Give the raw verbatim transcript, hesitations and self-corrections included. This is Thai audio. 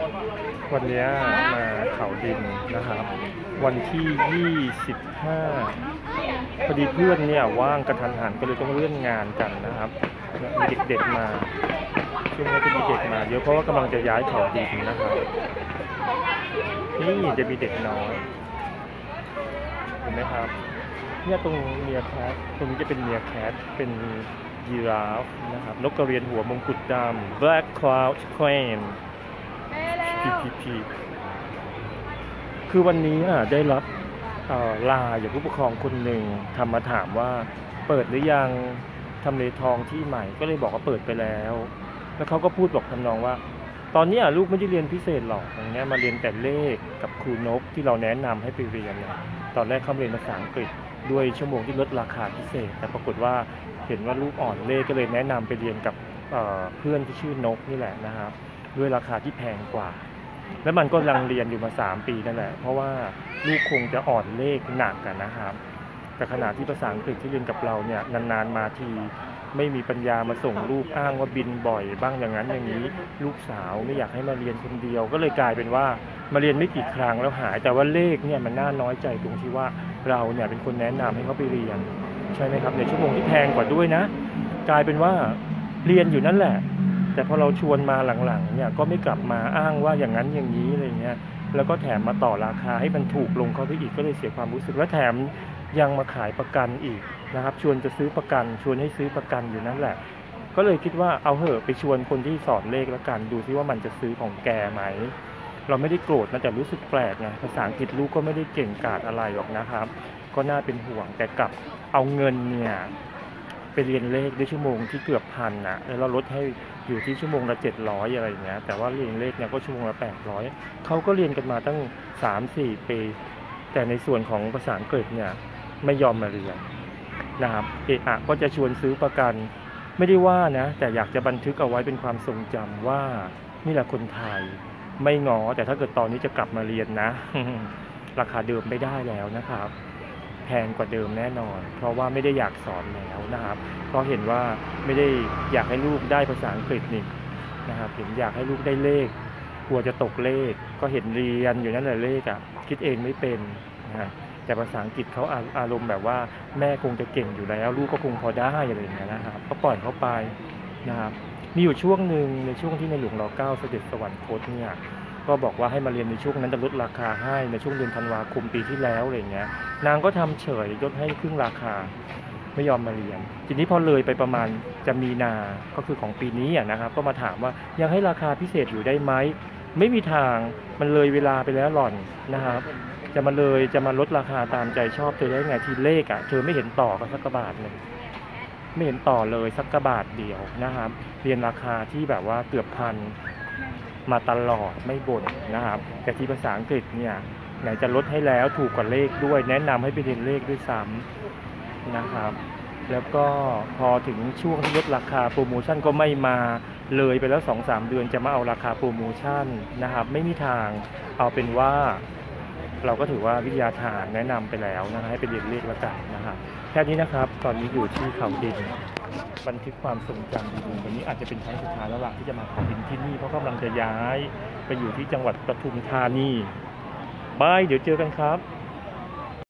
วันนี้มาเขาดินนะครับวันที่ยี่สิบห้าพอดีเพื่อนเนี่ยว่างกระทันหันก็เลยต้องเลื่อนงานกันนะครับมีเด็กๆมาช่วงนี้จะมีเด็กมาเยอะเพราะว่ากำลังจะย้ายเขาดินนะครับนี่จะมีเด็กน้อยเห็นไหมครับเนี่ยตรงเมียแคทตรงนี้จะเป็นเมียแคทเป็นยีราฟนะครับนกกระเรียนหัวมงกุฎดำ Black Cloud Crane พี พี พี คือวันนี้ได้รับลาจากผู้ปกครองคนหนึ่งทำมาถามว่าเปิดหรือยังทำเลทองที่ใหม่ก็เลยบอกว่าเปิดไปแล้วแล้วเขาก็พูดบอกทำนองว่าตอนนี้ลูกไม่ได้เรียนพิเศษหรอกอย่างเงี้ยมาเรียนแต่เลขกับครูนกที่เราแนะนำให้ไปเรียนนะตอนแรกเขาเรียนภาษาอังกฤษด้วยชั่วโมงที่ลดราคาพิเศษแต่ปรากฏว่าเห็นว่าลูกอ่อนเลขก็เลยแนะนำไปเรียนกับเพื่อนที่ชื่อนกนี่แหละนะครับด้วยราคาที่แพงกว่าแล้วมันก็ลังเรียนอยู่มาสามปีนั่นแหละเพราะว่าลูกคงจะอ่อนเลขหนักกันนะครับแต่ขณะที่ภาษาอังกฤษที่เรียนกับเราเนี่ยนานๆมาทีไม่มีปัญญามาส่งลูกอ้างว่าบินบ่อยบ้างอย่างนั้นอย่างนี้ลูกสาวไม่อยากให้มาเรียนคนเดียวก็เลยกลายเป็นว่ามาเรียนไม่กี่ครั้งแล้วหายแต่ว่าเลขเนี่ยมันน่าน้อยใจตรงที่ว่าเราเนี่ยเป็นคนแนะนำให้เขาไปเรียนใช่ไหมครับในชั่วโมงที่แพงกว่าด้วยนะกลายเป็นว่าเรียนอยู่นั่นแหละแต่พอเราชวนมาหลังๆเนี่ยก็ไม่กลับมาอ้างว่าอย่างนั้นอย่างนี้อะไรเงี้ยแล้วก็แถมมาต่อราคาให้มันถูกลงเข้าไปอีกก็เลยเสียความรู้สึกและแถมยังมาขายประกันอีกนะครับชวนจะซื้อประกันชวนให้ซื้อประกันอยู่นั่นแหละก็เลยคิดว่าเอาเหอะไปชวนคนที่สอนเลขแล้วกันดูซิว่ามันจะซื้อของแกไหมเราไม่ได้โกรธนะแต่รู้สึกแปลกไงภาษาอังกฤษลูกก็ไม่ได้เก่งกาจอะไรหรอกนะครับก็น่าเป็นห่วงแต่กลับเอาเงินเนี่ยไปเรียนเลขได้ชั่วโมงที่เกือบพันนะแล้วเราลดให้อยู่ที่ชั่วโมงละเจ็ดร้อยอะไรอย่างเงี้ยแต่ว่าเรียนเลขเนี่ยก็ชั่วโมงละแปดร้อยเขาก็เรียนกันมาตั้ง สามสี่ ปีแต่ในส่วนของภาษาอังกฤษเนี่ยไม่ยอมมาเรียนนะครับเอะอะก็จะชวนซื้อประกันไม่ได้ว่านะแต่อยากจะบันทึกเอาไว้เป็นความทรงจำว่านี่แหละคนไทยไม่ง้อแต่ถ้าเกิดตอนนี้จะกลับมาเรียนนะ ราคาเดิมไม่ได้แล้วนะครับแพงกว่าเดิมแน่นอนเพราะว่าไม่ได้อยากสอนแล้วนะครับเพราะเห็นว่าไม่ได้อยากให้ลูกได้ภาษาอังกฤษนี่นะครับเห็นอยากให้ลูกได้เลขกลัวจะตกเลขก็เห็นเรียนอยู่นั่นแหละเลขอ่ะคิดเองไม่เป็นนะแต่ภาษาอังกฤษเขาอารมณ์แบบว่าแม่คงจะเก่งอยู่แล้วลูกก็คงพอได้อะไรอย่างเงี้ยนะครับก็ปล่อยเขาไปนะครับมีอยู่ช่วงหนึ่งในช่วงที่ในหลวงรัชกาลที่เก้าเสด็จสวรรคตเนี่ยก็บอกว่าให้มาเรียนในช่วงนั้นจะลดราคาให้ในช่วงเดือนธันวาคมปีที่แล้วอะไรเงี้ยนางก็ทำเฉยลดให้ครึ่งราคาไม่ยอมมาเรียนทีนี้พอเลยไปประมาณจะมีนาก็คือของปีนี้นะครับก็มาถามว่ายังให้ราคาพิเศษอยู่ได้ไหมไม่มีทางมันเลยเวลาไปแล้วหล่อนนะครับจะมาเลยจะมาลดราคาตามใจชอบเธอได้ไงทีเลขอ่ะเธอไม่เห็นต่อกันสักกระบาทเลยไม่เห็นต่อเลยสักกระบาทเดียวนะครับเรียนราคาที่แบบว่าเกือบพันมาตลอดไม่บ่นนะครับแต่ที่ภาษาอังกฤษเนี่ยไหนจะลดให้แล้วถูกกว่าเลขด้วยแนะนำให้ไปเรียนเลขด้วยซ้ำนะครับแล้วก็พอถึงช่วงที่ลดราคาโปรโมชั่นก็ไม่มาเลยไปแล้ว สองสาม เดือนจะมาเอาราคาโปรโมชั่นนะครับไม่มีทางเอาเป็นว่าเราก็ถือว่าวิทยาทานแนะนำไปแล้วนะให้ไปเรียนเลขแล้วกันนะครับแค่นี้นะครับตอนนี้อยู่ที่เขาดินบันทึกความทรงจำดีๆวันนี้อาจจะเป็นครั้งสุดท้ายแล้วล่ะที่จะมาเขาดินที่นี่เพราะกำลังจะย้ายไปอยู่ที่จังหวัดปทุมธานีบายเดี๋ยวเจอกันครับ